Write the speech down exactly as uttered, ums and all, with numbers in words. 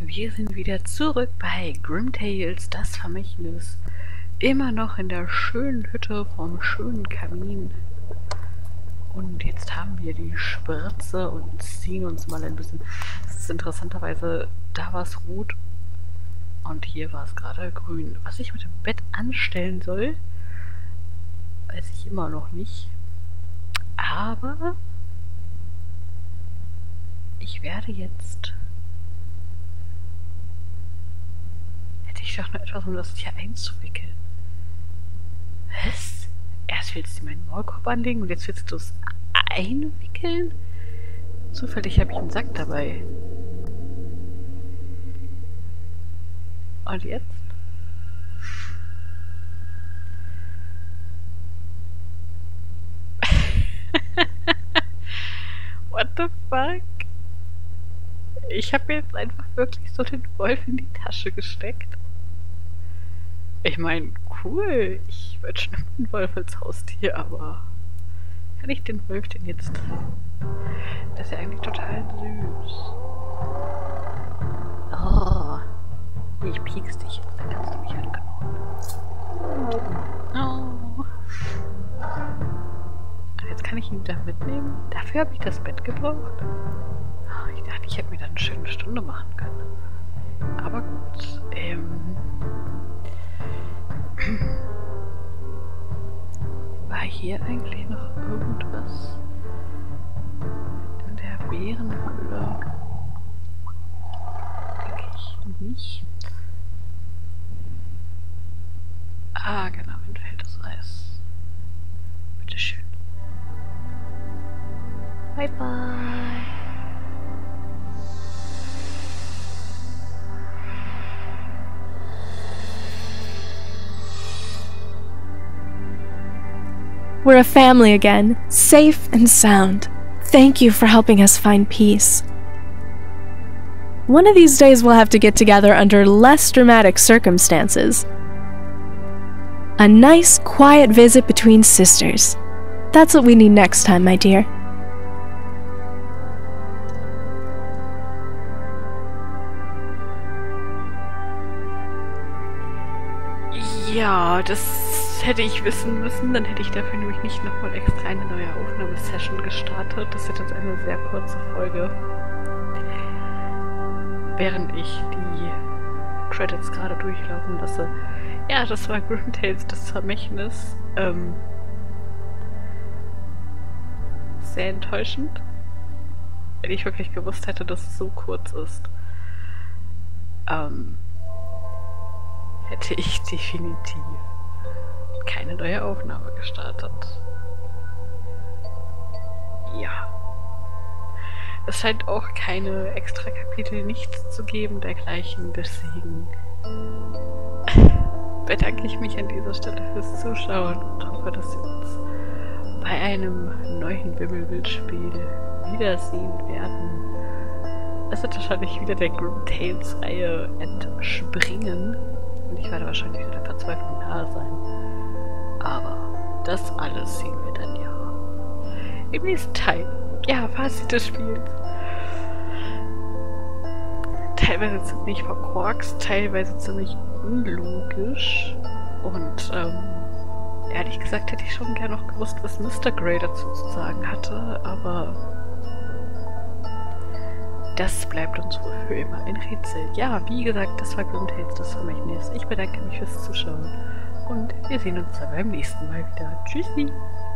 Wir sind wieder zurück bei Grim Tales, das Vermächtnis. Immer noch in der schönen Hütte vom schönen Kamin. Und jetzt haben wir die Spritze und ziehen uns mal ein bisschen. Es ist interessanterweise, da war es rot und hier war es gerade grün. Was ich mit dem Bett anstellen soll, weiß ich immer noch nicht. Aber ich werde jetzt... Hätte ich doch noch etwas, um das hier einzuwickeln. Was? Erst willst du meinen Maulkorb anlegen und jetzt willst du es einwickeln? Zufällig habe ich einen Sack dabei. Und jetzt? What the fuck? Ich habe mir jetzt einfach wirklich so den Wolf in die Tasche gesteckt. Ich meine, cool. Ich wollte schon immer einen Wolf als Haustier, aber kann ich den Wolf denn jetzt... Das ist ja eigentlich total süß. Oh. Ich piekst dich jetzt, dann kannst du mich anknurren. Oh. Und jetzt kann ich ihn wieder mitnehmen. Dafür habe ich das Bett gebraucht. Oh, ich dachte, ich hätte mir dann eine schöne Stunde machen können. Aber gut. Ähm... War hier eigentlich noch irgendwas in der Bärenhöhle? Denke ich nicht. Ah, genau, entfälltes Eis. Bitteschön. Bye bye. We're a family again, safe and sound. Thank you for helping us find peace. One of these days we'll have to get together under less dramatic circumstances. A nice, quiet visit between sisters. That's what we need next time, my dear. Ja, das hätte ich wissen müssen. Dann hätte ich dafür nämlich nicht nochmal extra eine neue Aufnahmesession gestartet. Das wird jetzt eine sehr kurze Folge. Während ich die Credits gerade durchlaufen lasse. Ja, das war Grim Tales, das Vermächtnis. Ähm, sehr enttäuschend. Wenn ich wirklich gewusst hätte, dass es so kurz ist. Ähm... hätte ich definitiv keine neue Aufnahme gestartet. Ja. Es scheint auch keine extra Kapitel, nichts zu geben dergleichen, deswegen bedanke ich mich an dieser Stelle fürs Zuschauen und hoffe, dass wir uns bei einem neuen Wimmelbildspiel wiedersehen werden. Es wird wahrscheinlich wieder der Grim Tales Reihe entspringen. Und ich werde wahrscheinlich wieder der Verzweiflung nahe sein. Aber das alles sehen wir dann ja im nächsten Teil. Ja, Fazit des Spiels. Teilweise ziemlich verkorkst, teilweise ziemlich unlogisch. Und ähm, ehrlich gesagt hätte ich schon gerne noch gewusst, was Mister Grey dazu zu sagen hatte, aber das bleibt uns wohl für immer ein Rätsel. Ja, wie gesagt, das war Grim Tales, das Vermächtnis. Ich bedanke mich fürs Zuschauen und wir sehen uns dann beim nächsten Mal wieder. Tschüssi!